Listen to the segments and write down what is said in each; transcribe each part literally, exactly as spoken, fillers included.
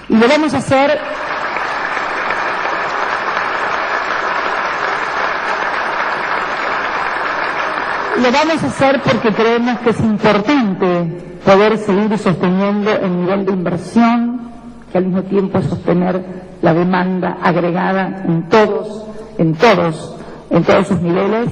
Y lo vamos a hacer lo vamos a hacer porque creemos que es importante poder seguir sosteniendo el nivel de inversión, que al mismo tiempo es sostener la demanda agregada en todos, en todos, en todos sus niveles,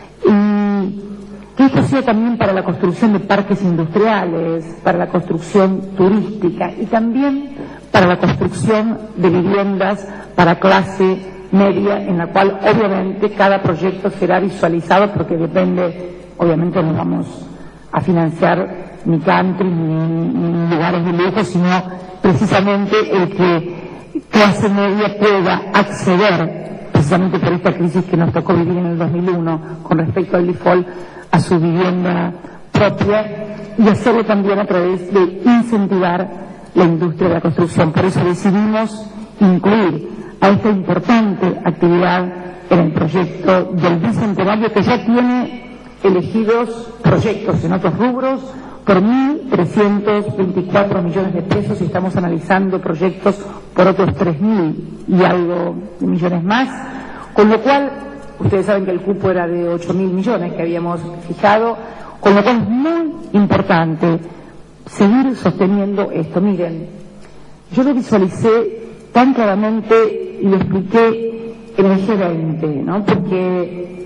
y que esto sea también para la construcción de parques industriales, para la construcción turística y también para la construcción de viviendas para clase media, en la cual obviamente cada proyecto será visualizado porque depende, obviamente no vamos a financiar ni country ni, ni lugares de lujo, sino precisamente el que clase media pueda acceder, precisamente por esta crisis que nos tocó vivir en el dos mil uno con respecto al default, a su vivienda propia, y hacerlo también a través de incentivar la industria de la construcción. Por eso decidimos incluir a esta importante actividad en el proyecto del Bicentenario, que ya tiene elegidos proyectos en otros rubros por mil trescientos veinticuatro millones de pesos, y estamos analizando proyectos por otros tres mil y algo de millones más, con lo cual, ustedes saben que el cupo era de ocho mil millones que habíamos fijado, con lo cual es muy importante seguir sosteniendo esto. Miren, yo lo visualicé tan claramente y lo expliqué en el G veinte, ¿no? Porque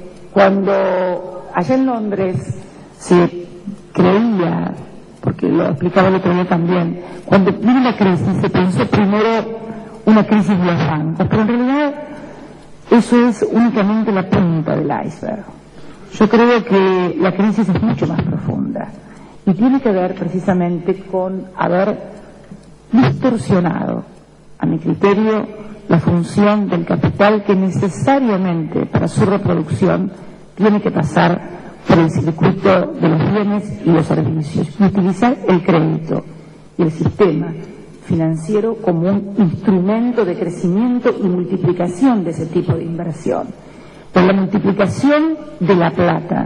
cuando allá en Londres se creía, porque lo explicaba el otro día también, cuando vino la crisis se pensó primero una crisis de los bancos, pero en realidad eso es únicamente la punta del iceberg. Yo creo que la crisis es mucho más profunda y tiene que ver precisamente con haber distorsionado, a mi criterio, la función del capital que necesariamente para su reproducción tiene que pasar por el circuito de los bienes y los servicios y utilizar el crédito y el sistema financiero como un instrumento de crecimiento y multiplicación de ese tipo de inversión. Pero la multiplicación de la plata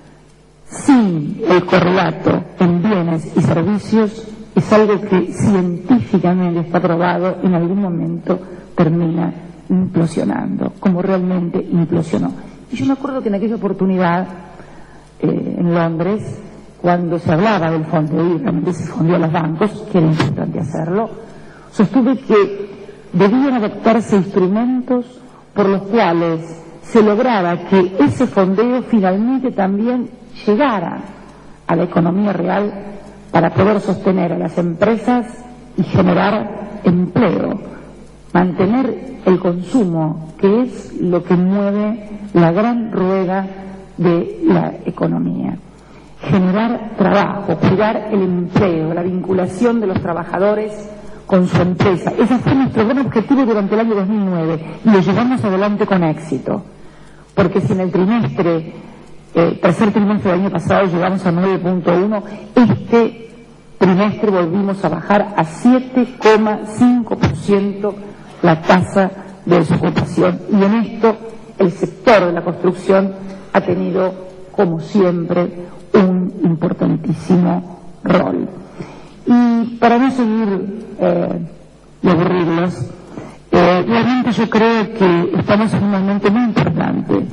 sin el correlato en bienes y servicios es algo que científicamente está probado, en algún momento termina implosionando, como realmente implosionó. Y yo me acuerdo que en aquella oportunidad, eh, en Londres, cuando se hablaba del fondo y realmente se fondeó a los bancos, que era importante hacerlo, sostuve que debían adoptarse instrumentos por los cuales se lograra que ese fondeo finalmente también llegara a la economía real para poder sostener a las empresas y generar empleo, mantener el consumo, que es lo que mueve la gran rueda de la economía, generar trabajo, cuidar el empleo, la vinculación de los trabajadores con su empresa. Ese fue nuestro gran objetivo durante el año dos mil nueve y lo llevamos adelante con éxito, porque si en el trimestre, eh, tercer trimestre del año pasado llegamos a nueve punto uno, este trimestre volvimos a bajar a siete coma cinco por ciento la tasa de desocupación, y en esto el sector de la construcción ha tenido, como siempre, un importantísimo rol. Y para no seguir eh, y aburrirlos, eh, realmente yo creo que estamos en un momento muy importante,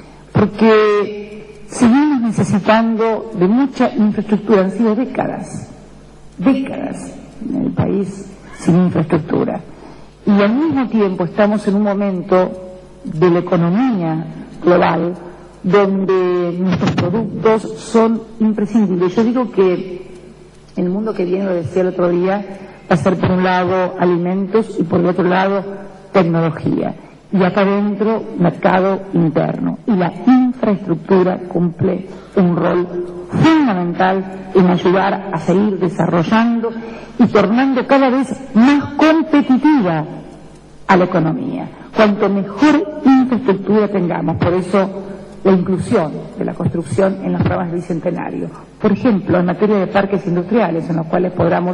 porque seguimos necesitando de mucha infraestructura. Han sido décadas, décadas en el país sin infraestructura. Y al mismo tiempo estamos en un momento de la economía global donde nuestros productos son imprescindibles. Yo digo que el mundo que viene, lo decía el otro día, va a ser por un lado alimentos y por el otro lado tecnología. Y acá adentro, mercado interno. Y la infraestructura cumple un rol fundamental en ayudar a seguir desarrollando y tornando cada vez más competitiva a la economía. Cuanto mejor infraestructura tengamos, por eso la inclusión de la construcción en los programas del Bicentenario. Por ejemplo, en materia de parques industriales, en los cuales podamos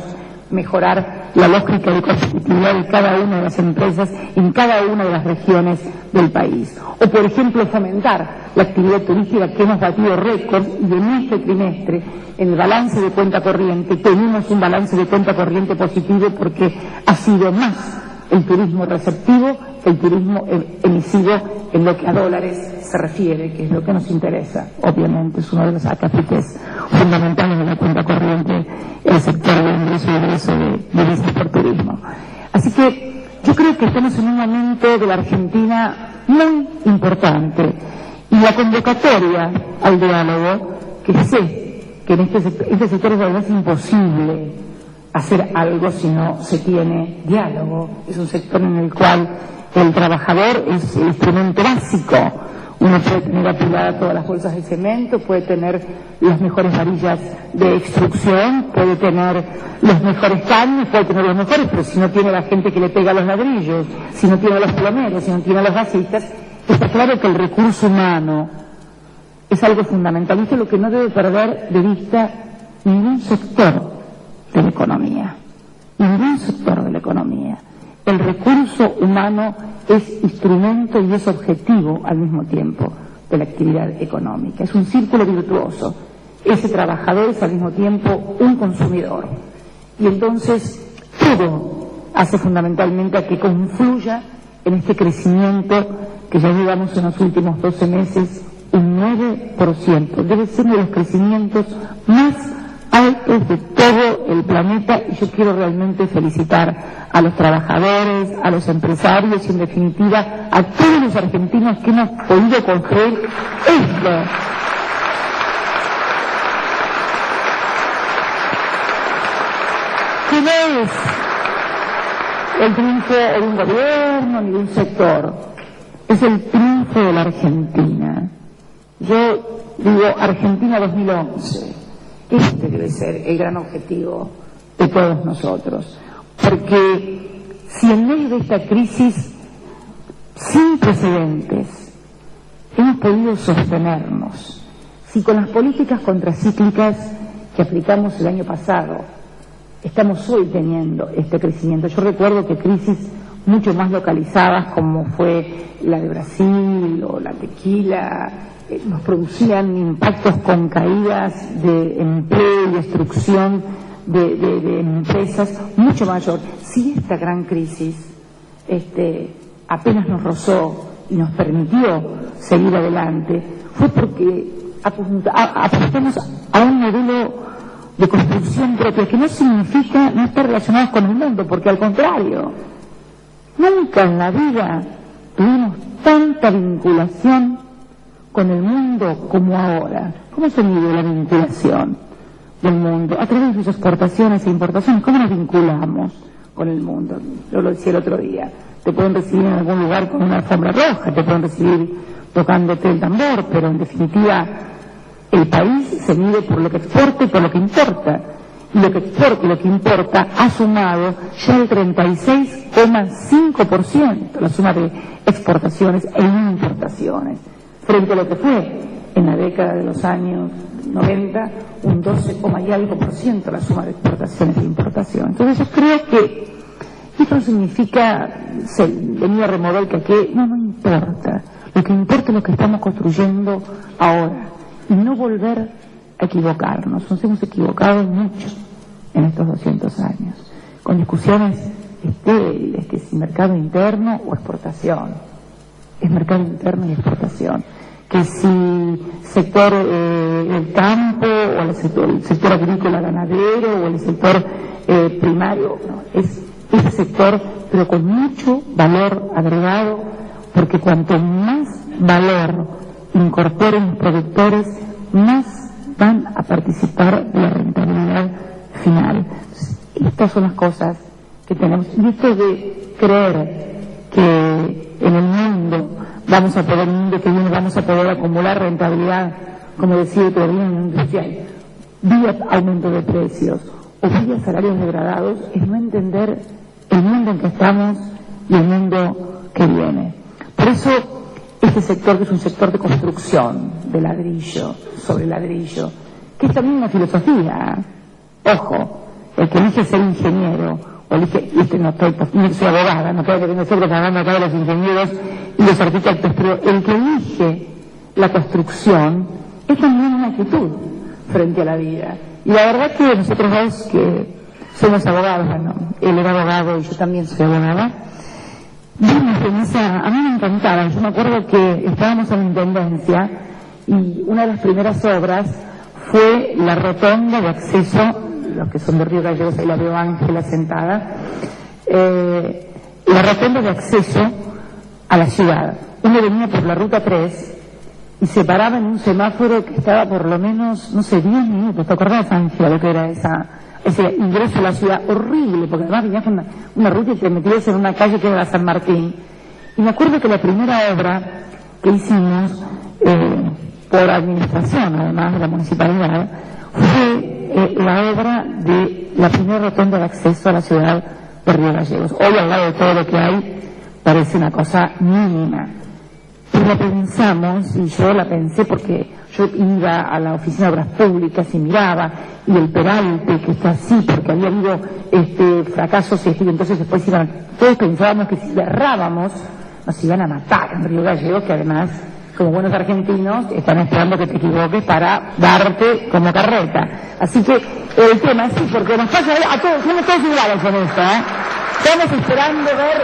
mejorar la lógica de competitividad de cada una de las empresas en cada una de las regiones del país. O, por ejemplo, fomentar la actividad turística, que hemos batido récords, y en este trimestre, en el balance de cuenta corriente, tenemos un balance de cuenta corriente positivo porque ha sido más el turismo receptivo que el turismo emisivo en lo que a dólares se refiere, que es lo que nos interesa. Obviamente es uno de los acápites fundamentales de la cuenta corriente, el sector de ingreso y egreso de divisas por turismo. Así que yo creo que estamos en un momento de la Argentina muy importante, y la convocatoria al diálogo, que sé que en este sector, este sector es además imposible hacer algo si no se tiene diálogo. Es un sector en el cual el trabajador es el instrumento básico. Uno puede tener apiladas todas las bolsas de cemento, puede tener las mejores varillas de extrucción, puede tener los mejores caños, puede tener los mejores, pero si no tiene la gente que le pega los ladrillos, si no tiene los plomeros, si no tiene los gasistas, está claro que el recurso humano es algo fundamental. Y esto es lo que no debe perder de vista ningún sector de la economía, ningún sector de la economía. El recurso humano es instrumento y es objetivo al mismo tiempo de la actividad económica. Es un círculo virtuoso. Ese trabajador es al mismo tiempo un consumidor. Y entonces todo hace fundamentalmente a que confluya en este crecimiento que ya llevamos en los últimos doce meses, un nueve por ciento. Debe ser uno de los crecimientos más altos de todo el planeta, y yo quiero realmente felicitar a los trabajadores, a los empresarios y en definitiva a todos los argentinos que hemos podido construir esto. Que no es el triunfo de un gobierno ni de un sector, es el triunfo de la Argentina. Yo digo Argentina dos mil once. Este debe ser el gran objetivo de todos nosotros, porque si en medio de esta crisis sin precedentes hemos podido sostenernos, si con las políticas contracíclicas que aplicamos el año pasado estamos hoy teniendo este crecimiento. Yo recuerdo que crisis mucho más localizadas, como fue la de Brasil o la tequila, eh, nos producían impactos con caídas de empleo y destrucción de, de, de empresas mucho mayor. Si esta gran crisis este, apenas nos rozó y nos permitió seguir adelante, fue porque apostamos a un modelo de construcción propia, que no significa no estar relacionados con el mundo, porque al contrario, nunca en la vida tuvimos tanta vinculación con el mundo como ahora. ¿Cómo se mide la vinculación del mundo? A través de sus exportaciones e importaciones. ¿Cómo nos vinculamos con el mundo? Yo lo decía el otro día, te pueden recibir en algún lugar con una alfombra roja, te pueden recibir tocándote el tambor, pero en definitiva el país se mide por lo que exporta y por lo que importa. Y lo que exporta y lo que importa ha sumado ya el treinta y seis coma cinco por ciento, la suma de exportaciones e importaciones, frente a lo que fue en la década de los años noventa, un doce, y algo por ciento la suma de exportaciones e importaciones. Entonces yo creo que esto no significa se, venir a remover que aquí, no, no importa. Lo que importa es lo que estamos construyendo ahora. Y no volver a equivocarnos. Nos hemos equivocado mucho en estos doscientos años, con discusiones estériles, que si mercado interno o exportación, es mercado interno y exportación, que si sector eh, el campo o el sector, el sector agrícola ganadero o el sector eh, primario, no, es ese sector, pero con mucho valor agregado, porque cuanto más valor incorporen los productores, más van a participar de la rentabilidad final. Estas son las cosas que tenemos. Y esto de creer que en el mundo vamos a poder, en el mundo que viene vamos a poder acumular rentabilidad, como decía otro día en el industrial, vía aumento de precios o vía salarios degradados, es no entender el mundo en que estamos y el mundo que viene. Por eso este sector, que es un sector de construcción, de ladrillo sobre ladrillo, que es también una filosofía, ojo, el que elige ser ingeniero, o elige, y este no estoy, no soy abogada, no creo que tengo que ser propaganda acá de los ingenieros y los arquitectos, pero el que elige la construcción es también una actitud frente a la vida. Y la verdad que nosotros dos que somos abogados, bueno, él era abogado y yo también soy abogada, vimos en esa, a mí me encantaba, yo me acuerdo que estábamos en la Intendencia y una de las primeras obras fue la rotonda de acceso, los que son de Río Gallegos, ahí la veo Ángela sentada, eh, la rotonda de acceso a la ciudad. Uno venía por la ruta tres y se paraba en un semáforo que estaba por lo menos, no sé, diez minutos. ¿Te acordás, Ángela, lo que era esa, ese ingreso a la ciudad? Horrible, porque además venías con una, una ruta y te metías en una calle que era la San Martín. Y me acuerdo que la primera obra que hicimos, eh, por administración, además de la municipalidad, fue eh, la obra de la primera rotonda de acceso a la ciudad de Río Gallegos. Hoy, al lado de todo lo que hay, parece una cosa mínima. Pero la pensamos, y yo la pensé porque yo iba a la oficina de obras públicas y miraba, y el peralte que está así, porque había habido este, fracasos y entonces después iban, todos pensábamos que si cerrábamos nos iban a matar en Río Gallegos, que además, como buenos argentinos, están esperando que te equivoques para darte como carreta. Así que el tema sí, porque nos pasa a todos, somos todos iguales con esto, ¿eh? Estamos esperando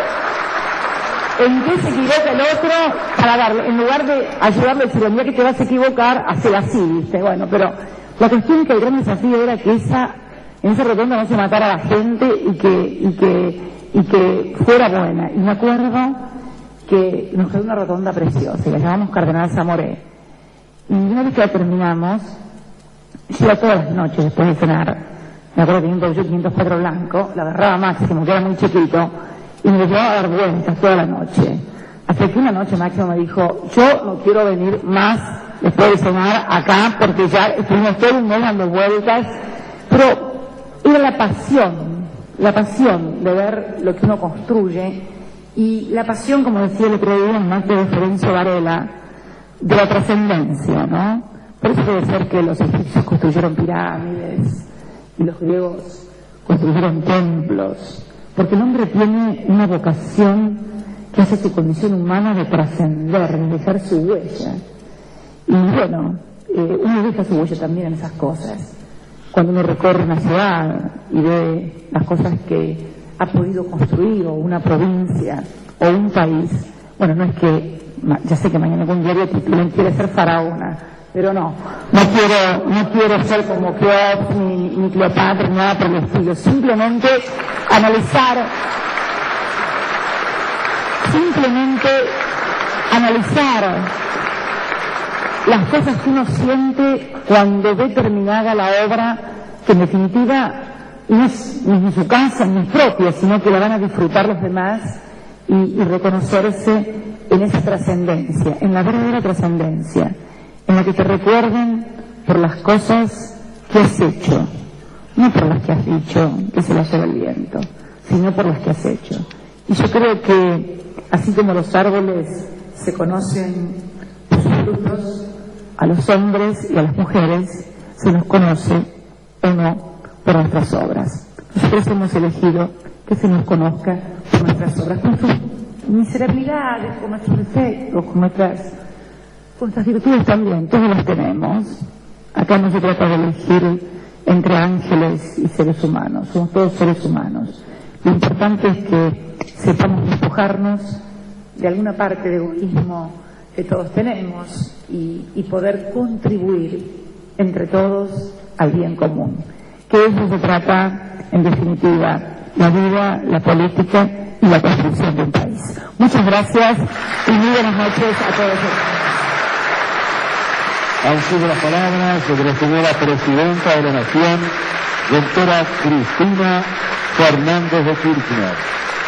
ver en qué se equivoca el otro para darle, en lugar de ayudarle a decirle, mira que te vas a equivocar, hacer así, ¿viste? Bueno, pero la cuestión es que el gran desafío era que esa, en esa rotonda no se matara a la gente y que, y que, y que fuera buena. Y me acuerdo que nos quedó una rotonda preciosa, y la llamamos Cardenal Zamoré. Y una vez que la terminamos, yo iba todas las noches después de cenar, me acuerdo que tenía un quinientos cuatro blanco, la agarraba Máximo, que era muy chiquito, y me llevaba a dar vueltas toda la noche. Hasta que una noche Máximo me dijo, yo no quiero venir más después de cenar acá, porque ya estuvimos todo un mes dando vueltas, pero era la pasión, la pasión de ver lo que uno construye, y la pasión, como decía el otro día en más de Florencio Varela, de la trascendencia, ¿no? Por eso puede ser que los egipcios construyeron pirámides y los griegos construyeron templos, porque el hombre tiene una vocación que hace su condición humana de trascender, de dejar su huella. Y bueno, eh, uno deja su huella también en esas cosas. Cuando uno recorre una ciudad y ve las cosas que ha podido construir, o una provincia, o un país, bueno, no es que, ya sé que mañana algún diario titulen quiere ser faraona, pero no, no quiero, no quiero ser como Keops, ni, ni Cleopatra, ni nada por el estilo, simplemente analizar, simplemente analizar las cosas que uno siente cuando ve terminada la obra, que en definitiva no es ni su casa ni es propia, sino que la van a disfrutar los demás, y, y reconocerse en esa trascendencia, en la verdadera trascendencia, en la que te recuerden por las cosas que has hecho, no por las que has dicho que se las lleva el viento, sino por las que has hecho. Y yo creo que así como los árboles se conocen por sus frutos, a los hombres y a las mujeres se nos conoce o no por nuestras obras. Nosotros hemos elegido que se nos conozca por nuestras obras, con sus miserabilidades, con nuestros defectos, con nuestras, con nuestras virtudes también, todos las tenemos. Acá no se trata de elegir entre ángeles y seres humanos, somos todos seres humanos. Lo importante es que sepamos despojarnos de alguna parte de egoísmo que todos tenemos y, y poder contribuir entre todos al bien común. Que de eso se trata, en definitiva, la vida, la política y la construcción de un país. Muchas gracias y muy buenas noches a todos. Han sido las palabras de la señora Presidenta de la Nación, doctora Cristina Fernández de Kirchner.